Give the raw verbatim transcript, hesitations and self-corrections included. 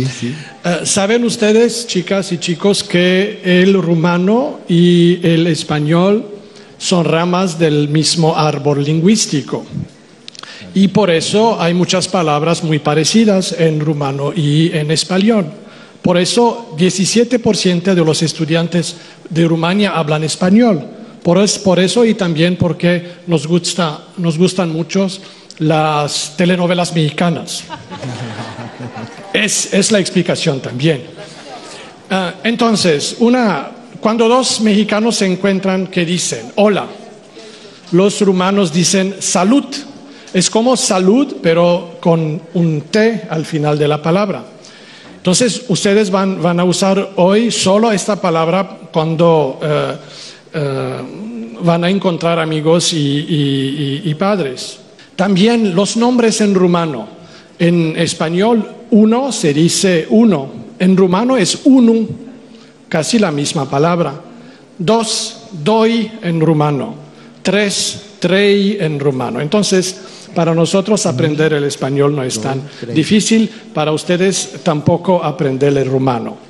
sí. Uh, ¿Saben ustedes, chicas y chicos, que el rumano y el español son ramas del mismo árbol lingüístico? Y por eso hay muchas palabras muy parecidas en rumano y en español. Por eso diecisiete por ciento de los estudiantes de Rumania hablan español. Por, es, por eso y también porque nos, gusta, nos gustan mucho las telenovelas mexicanas. Es, es la explicación también. Uh, entonces, una, cuando dos mexicanos se encuentran, ¿qué dicen? Hola. Los rumanos dicen salud. Es como salud, pero con un T al final de la palabra. Entonces, ustedes van, van a usar hoy solo esta palabra cuando uh, uh, van a encontrar amigos y, y, y, y padres. También los nombres en rumano. En español, uno se dice uno. En rumano es unu, casi la misma palabra. Dos, doi en rumano. Tres, trei en rumano. Entonces, para nosotros aprender el español no es tan difícil, para ustedes tampoco aprender el rumano.